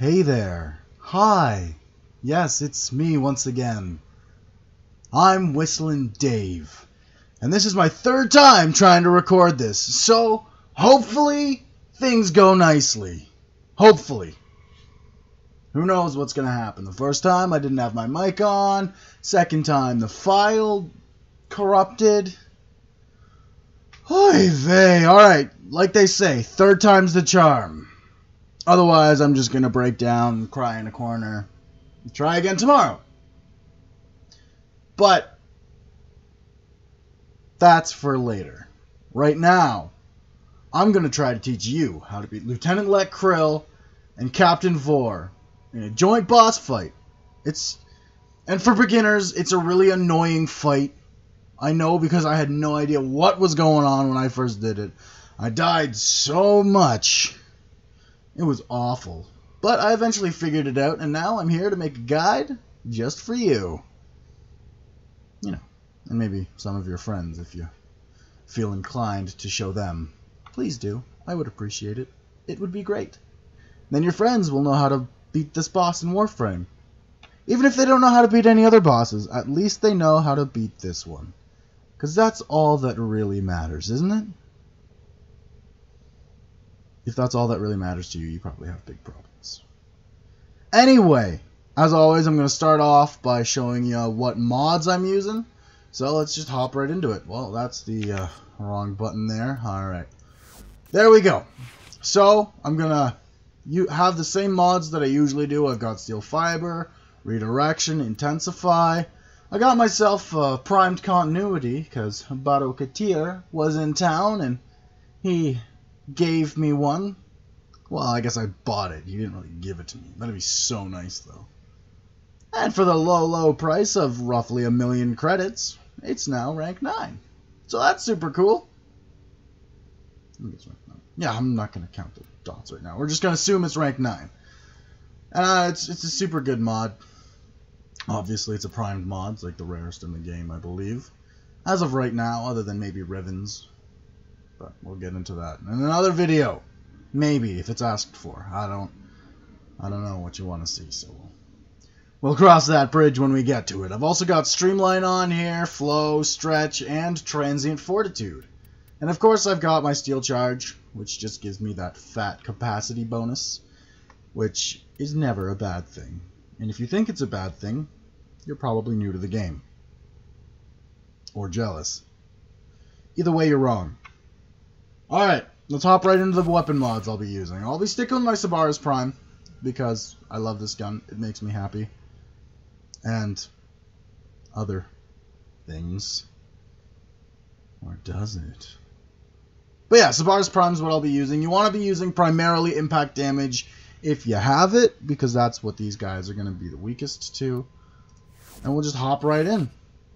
Hey there. Hi. Yes, it's me once again. I'm Whistling Dave. And this is my third time trying to record this. So, hopefully, things go nicely. Hopefully. Who knows what's going to happen. The first time, I didn't have my mic on. Second time, the file corrupted. Oy vey. Alright, like they say, third time's the charm. Otherwise, I'm just going to break down and cry in a corner. And try again tomorrow. But that's for later. Right now, I'm going to try to teach you how to beat Lieutenant Lech Kril and Captain Vor in a joint boss fight. And for beginners, it's a really annoying fight. I know, because I had no idea what was going on when I first did it. I died so much. It was awful. But I eventually figured it out, and now I'm here to make a guide just for you. You know, and maybe some of your friends if you feel inclined to show them. Please do. I would appreciate it. It would be great. Then your friends will know how to beat this boss in Warframe. Even if they don't know how to beat any other bosses, at least they know how to beat this one. Because that's all that really matters, isn't it? If that's all that really matters to you, you probably have big problems. Anyway, as always, I'm going to start off by showing you what mods I'm using. So let's just hop right into it. Well, that's the wrong button there. Alright. There we go. So, I'm going to have the same mods that I usually do. I've got Steel Fiber, Redirection, Intensify. I got myself Primed Continuity, because Bado Katir was in town, and he gave me one. Well, I guess I bought it. He didn't really give it to me. That'd be so nice, though. And for the low price of roughly 1,000,000 credits, it's now rank 9. So that's super cool. I think it's rank 9. Yeah, I'm not going to count the dots right now. We're just going to assume it's rank 9. It's a super good mod. Obviously, it's a primed mod. It's like the rarest in the game, I believe. As of right now, other than maybe Rivens. But we'll get into that in another video. Maybe, if it's asked for. I don't know what you want to see, so we'll cross that bridge when we get to it. I've also got Streamline on here, Flow, Stretch, and Transient Fortitude. And of course I've got my Steel Charge, which just gives me that fat capacity bonus, which is never a bad thing. And if you think it's a bad thing, you're probably new to the game. Or jealous. Either way, you're wrong. Alright, let's hop right into the weapon mods I'll be using. I'll be sticking with my Sabaris Prime, because I love this gun. It makes me happy. And other things. Or does it? But yeah, Sabaris Prime is what I'll be using. You want to be using primarily impact damage if you have it, because that's what these guys are going to be the weakest to. And we'll just hop right in.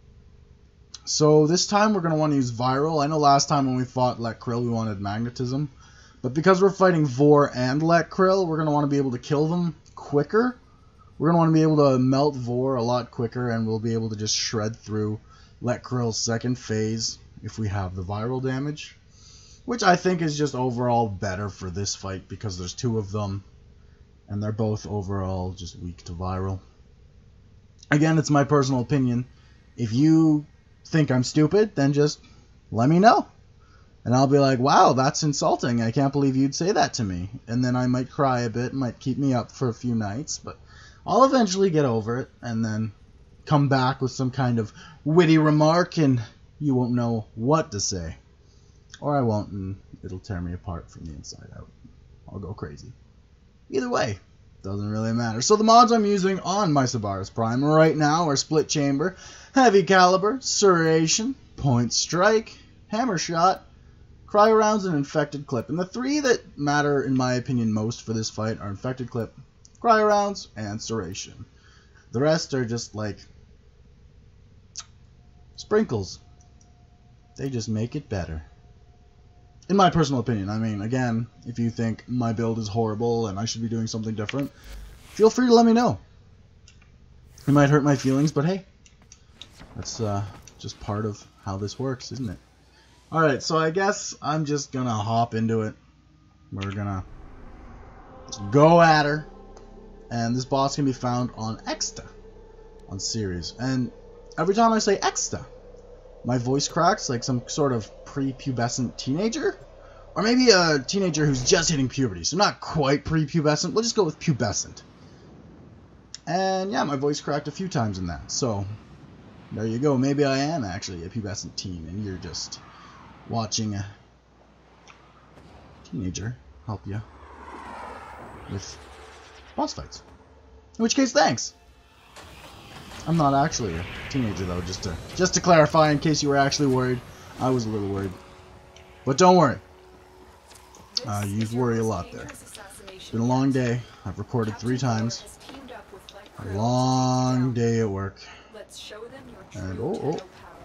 So this time we're going to want to use Viral. I know last time when we fought Lech Kril we wanted Magnetism. But because we're fighting Vor and Lech Kril, we're going to want to be able to kill them quicker. We're going to want to be able to melt Vor a lot quicker, and we'll be able to just shred through Lech Kril's second phase if we have the Viral damage. Which I think is just overall better for this fight because there's two of them. And they're both overall just weak to Viral. Again, it's my personal opinion. If you think I'm stupid, then just let me know. And I'll be like, wow, that's insulting. I can't believe you'd say that to me. And then I might cry a bit, might keep me up for a few nights, but I'll eventually get over it and then come back with some kind of witty remark and you won't know what to say. Or I won't, and it'll tear me apart from the inside out. I'll go crazy. Either way, doesn't really matter. So the mods I'm using on my Sabaris Prime right now are Split Chamber, Heavy Caliber, Serration, Point Strike, Hammer Shot, Cryo Rounds, and Infected Clip. And the three that matter, in my opinion, most for this fight are Infected Clip, Cryo Rounds, and Serration. The rest are just like sprinkles. They just make it better. In my personal opinion. I mean, again, if you think my build is horrible and I should be doing something different, feel free to let me know. It might hurt my feelings, but hey, that's just part of how this works, isn't it? Alright, so I guess I'm just gonna hop into it. We're gonna go at her. And this boss can be found on Exta, on series. And every time I say Exta, my voice cracks like some sort of prepubescent teenager. Or maybe a teenager who's just hitting puberty. So not quite prepubescent. We'll just go with pubescent. And yeah, my voice cracked a few times in that. So there you go. Maybe I am actually a pubescent teen and you're just watching a teenager help you with boss fights. In which case, thanks. I'm not actually a teenager though, just to clarify in case you were actually worried. I was a little worried. But don't worry. You worry a lot there. It's been a long day. I've recorded 3 times. A long day at work. And oh.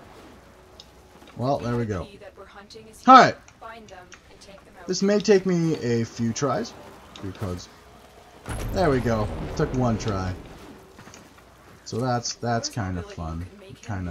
Well, there we go. Alright. This may take me a few tries, because there we go. It took 1 try. So that's kind of fun. Kind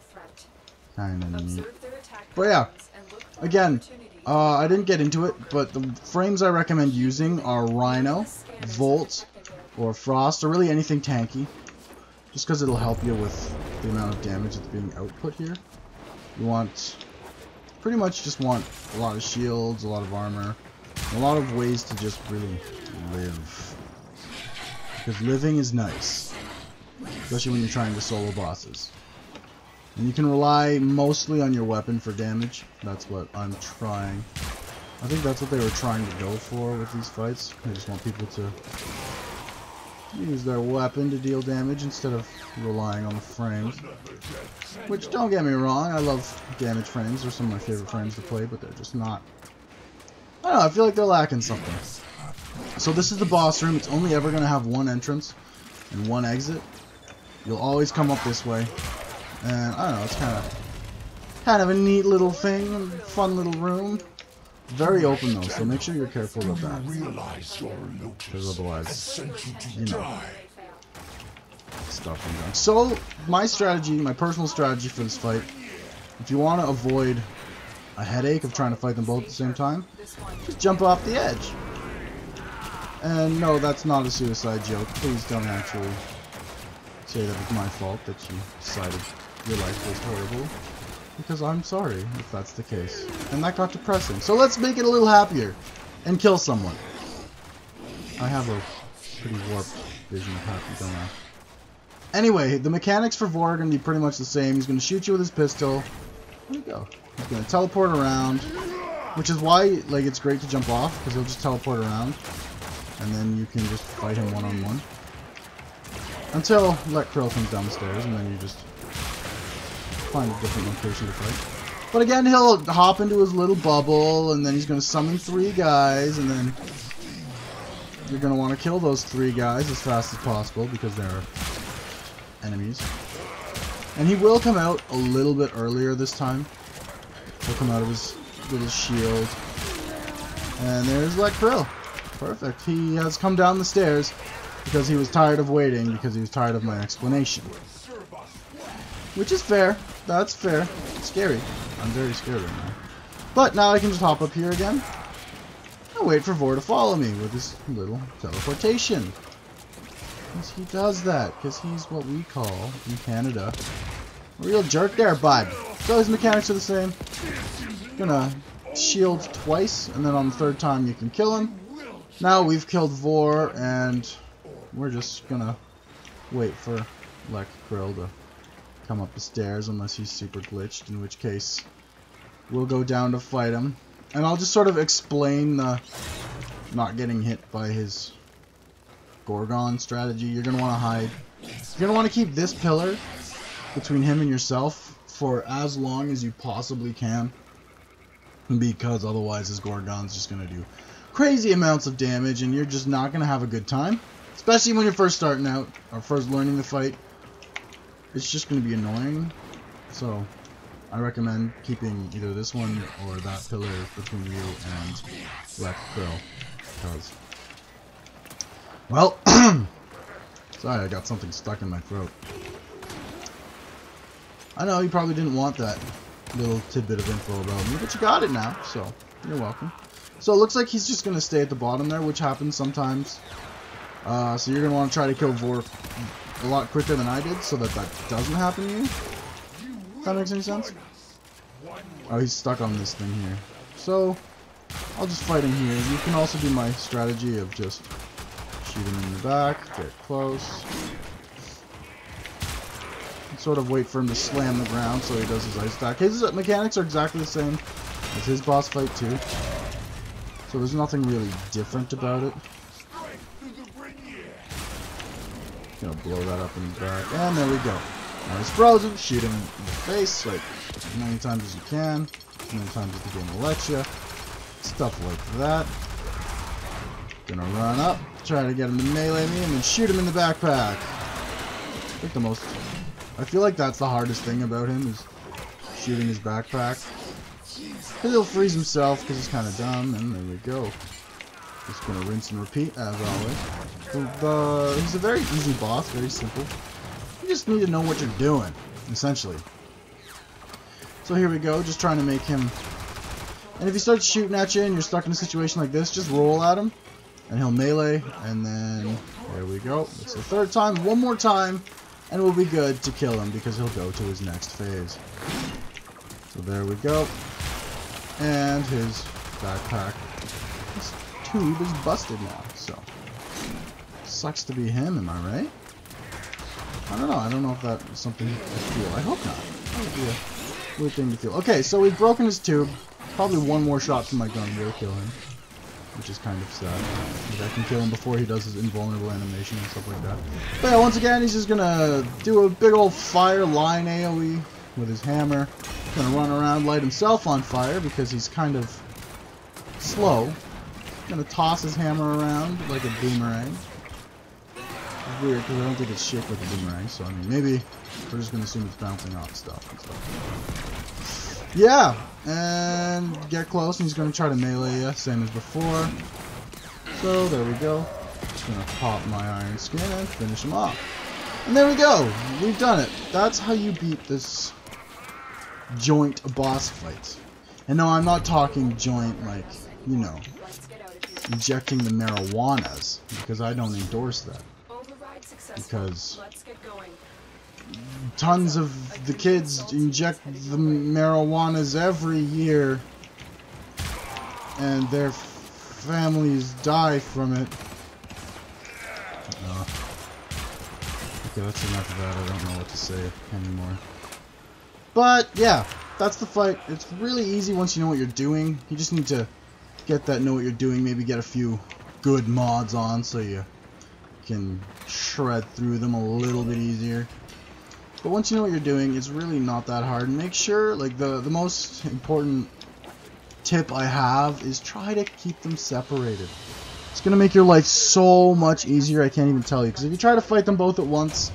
of neat. But yeah, again, I didn't get into it, but the frames I recommend using are Rhino, Volt, or Frost, or really anything tanky. Just because it'll help you with the amount of damage that's being output here. You want, pretty much just want a lot of shields, a lot of armor, a lot of ways to just really live. Because living is nice. Especially when you're trying to solo bosses. And you can rely mostly on your weapon for damage. That's what I'm trying. I think that's what they were trying to go for with these fights. They just want people to use their weapon to deal damage instead of relying on the frames. Which, don't get me wrong, I love damage frames. They're some of my favorite frames to play, but they're just not... I don't know, I feel like they're lacking something. So this is the boss room. It's only ever going to have 1 entrance and 1 exit. You'll always come up this way. And I don't know, it's kind of a neat little thing, fun little room. Very open though, so make sure you're careful of that. Because otherwise, you know, stuff and junk. So my strategy, my personal strategy for this fight, if you want to avoid a headache of trying to fight them both at the same time, just jump off the edge. And no, that's not a suicide joke. Please don't actually say that it's my fault that you decided your life was horrible, because I'm sorry if that's the case. And that got depressing. So let's make it a little happier and kill someone. I have a pretty warped vision of happy, don't I? Anyway, the mechanics for Vor are going to be pretty much the same. He's going to shoot you with his pistol. There you go. He's going to teleport around, which is why like it's great to jump off, because he'll just teleport around, and then you can just fight him one-on-one. Until Lech Kril comes down the stairs, and then you just find a different location to fight. But again, he'll hop into his little bubble, and then he's going to summon 3 guys, and then you're going to want to kill those 3 guys as fast as possible, because they're enemies. And he will come out a little bit earlier this time. He'll come out of his little shield. And there's Lech Kril. Perfect. He has come down the stairs because he was tired of waiting, because he was tired of my explanation. Which is fair. That's fair. It's scary. I'm very scared right now. But now I can just hop up here again and wait for Vor to follow me with his little teleportation. Because he does that. Because he's what we call, in Canada, a real jerk there, bud. So his mechanics are the same. Gonna shield twice, and then on the 3rd time you can kill him. Now we've killed Vor, and we're just gonna wait for Lech Kril to come up the stairs, unless he's super glitched, in which case we'll go down to fight him. And I'll just sort of explain the not getting hit by his Gorgon strategy. You're going to want to hide. You're going to want to keep this pillar between him and yourself for as long as you possibly can, because otherwise his Gorgon's just going to do crazy amounts of damage, and you're just not going to have a good time. Especially when you're first starting out, or first learning the fight. It's just going to be annoying. So I recommend keeping either this one or that pillar between you and Lech Kril. Because, well, sorry, I got something stuck in my throat. I know you probably didn't want that little tidbit of info about me, but you got it now, so you're welcome. So it looks like he's just going to stay at the bottom there, which happens sometimes. So you're going to want to try to kill Vor a lot quicker than I did so that that doesn't happen to you. If that makes any sense? Oh, he's stuck on this thing here. So, I'll just fight him here. You can also do my strategy of just shoot him in the back, get close, and sort of wait for him to slam the ground so he does his ice attack. His mechanics are exactly the same as his boss fight too. So there's nothing really different about it. Gonna blow that up in the back, and there we go. Now he's frozen. Shoot him in the face like as many times as you can, as many times as the game will let you. Stuff like that. Gonna run up, try to get him to melee me, and then shoot him in the backpack. I think I feel like that's the hardest thing about him is shooting his backpack. Because he'll freeze himself because he's kind of dumb, and there we go. Just gonna rinse and repeat as always. He's a very easy boss, very simple. You just need to know what you're doing, essentially. So here we go, just trying to make him. And if he starts shooting at you and you're stuck in a situation like this, just roll at him, and he'll melee, and then there we go. It's the third time, one more time, and we'll be good to kill him because he'll go to his next phase. So there we go. And his backpack, his tube is busted now, so sucks to be him, am I right? I don't know if that is something to feel. I hope not. That would be a weird thing to feel. Okay, so we've broken his tube. Probably one more shot from my gun will kill him, which is kind of sad. Maybe I can kill him before he does his invulnerable animation and stuff like that. But yeah, once again, he's just gonna do a big old fire line AoE with his hammer. Gonna run around, light himself on fire because he's kind of slow. Gonna toss his hammer around like a boomerang. It's weird because I don't think it's shaped like a boomerang, so I mean maybe we're just gonna assume it's bouncing off stuff and stuff. Yeah, and get close and he's gonna try to melee you, same as before. So there we go. Just gonna pop my iron skin and finish him off. And there we go. We've done it. That's how you beat this joint boss fight. And no, I'm not talking joint like, you know, injecting the marijuanas, because I don't endorse that. Because tons of the kids inject the marijuanas every year and their families die from it. Okay, that's enough of that. I don't know what to say anymore. But yeah, that's the fight. It's really easy once you know what you're doing. You just need to get that know what you're doing, maybe get a few good mods on so you can shred through them a little bit easier. But once you know what you're doing, it's really not that hard. Make sure, like, the most important tip I have is try to keep them separated. It's gonna make your life so much easier, I can't even tell you. Because if you try to fight them both at once...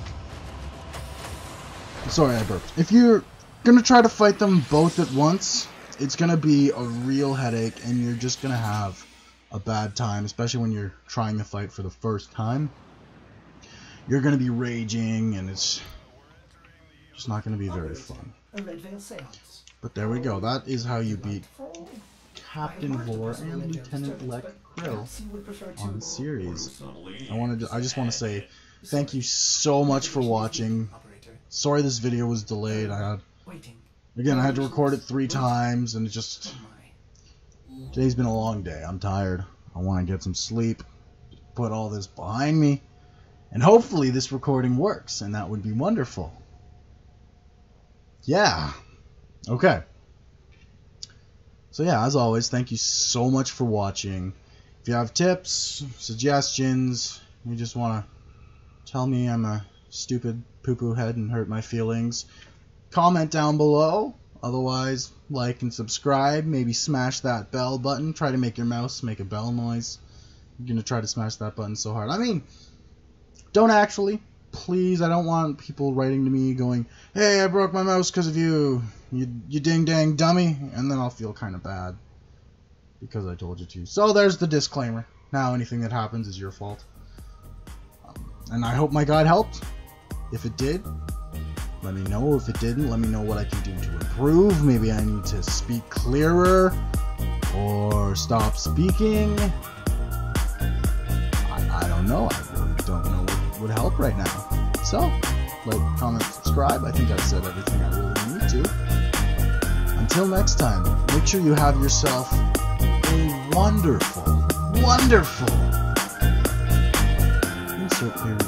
Sorry, I burped. If you're gonna try to fight them both at once, it's gonna be a real headache, and you're just gonna have a bad time, especially when you're trying the fight for the first time. You're gonna be raging, and it's just not gonna be very fun. But there we go. That is how you beat Captain Vor and Lieutenant Lech Kril on the series. I just want to say thank you so much for watching. Sorry this video was delayed. I had to record it 3 times, and today's been a long day. I'm tired. I want to get some sleep, put all this behind me, and hopefully this recording works, and that would be wonderful. Yeah. Okay. So yeah, as always, thank you so much for watching. If you have tips, suggestions, you just want to tell me I'm a stupid poo-poo head and hurt my feelings, comment down below. Otherwise, like and subscribe. Maybe smash that bell button. Try to make your mouse make a bell noise. I'm going to try to smash that button so hard. I mean, don't actually. Please, I don't want people writing to me going, hey, I broke my mouse because of you. You ding-dang dummy. And then I'll feel kind of bad because I told you to. So there's the disclaimer. Now anything that happens is your fault. And I hope my guide helped. If it did, let me know. If it didn't, let me know what I can do to improve. Maybe I need to speak clearer or stop speaking. I don't know. I really don't know what would help right now. So, like, comment, subscribe. I think I've said everything I really need to. Until next time, make sure you have yourself a wonderful, wonderful insert period.